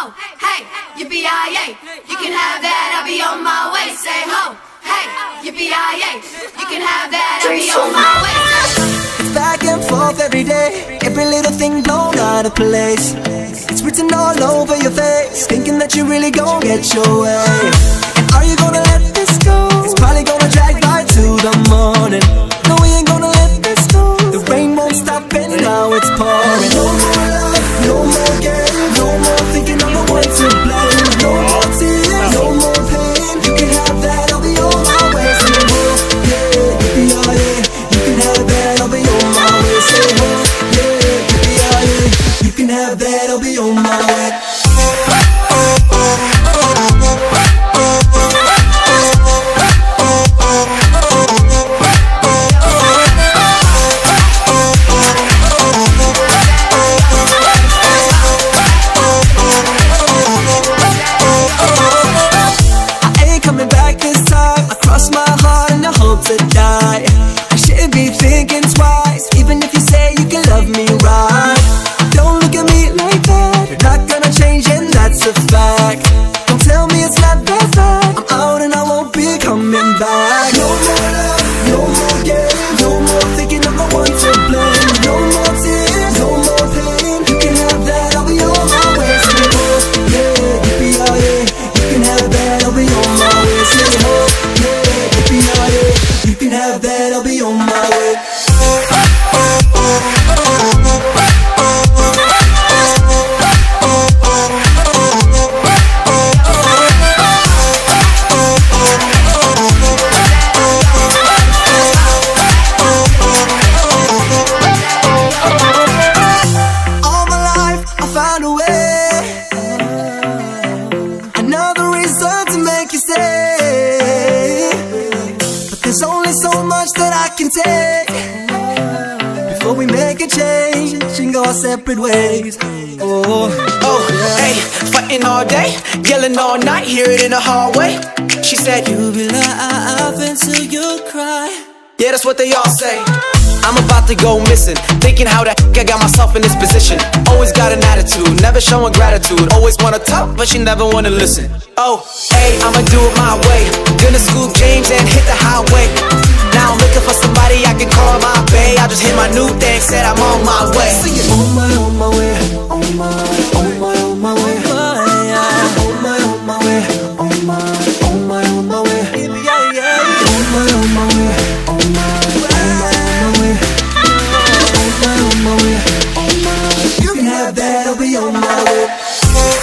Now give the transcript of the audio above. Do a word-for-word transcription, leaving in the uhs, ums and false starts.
ho, hey, yippee-yi-yay. You can have that, I'll be on my way. Say ho, hey, yippee-yi-yay. You can have that, I'll be on my way. It's back and forth every day, every little thing blown out of place. It's written all over your face, thinking that you really gon' get your way. And are you gonna let this go? It's probably gonna drag right to the morning. No, we ain't gonna let this go. The rain won't stop and now it's pouring. No more love, no more game, no more thinking I'm the one to blame. No more tears, no more pain. You can have that, I'll be on my way. Say ho, yeah, yippee-yi-yay. You can have that, I'll be on my way. Say ho, yeah, yippee-yi-yay. You can have that, I'll be on my way. To die, I shouldn't be thinking twice. Even if you say you can love me right, don't look at me like that. You're not gonna change and that's a fact. Don't tell me it's not that bad. I'm out and I won't be coming back. No more love, no more game, no more thinking I'm the one to blame. No more tears, no more pain. You can have that, I'll be on my way. Say ho, yeah, yippee-yi-yay. You can have that, I'll be on my way. Say ho, yeah, yippee-yi-yay. You can have that, I'll be on my way. All my life I found a way, another reason to make you stay. There's only so much that I can take before we make a change and go our separate ways. Oh, oh, yeah. Hey, fighting all day, yelling all night, hear it in the hallway. She said, you be laughing until you cry. Yeah, that's what they all say. I'm about to go missing, thinking how the heck I got myself in this position. Always got an attitude, never showing gratitude. Always wanna talk, but she never wanna listen. Oh, hey, I'ma do it my way. Gonna scoop James and hit the highway. Now I'm looking for somebody I can call my bae. I just hit my new thing, said I'm on my way. On my, on my way, on my, on my, on my way. On my, on my way, on my, on my, on my way. On my, on my way, on my, on my, on my way. On my, on my way, on my. You can have that, I'll be on my way.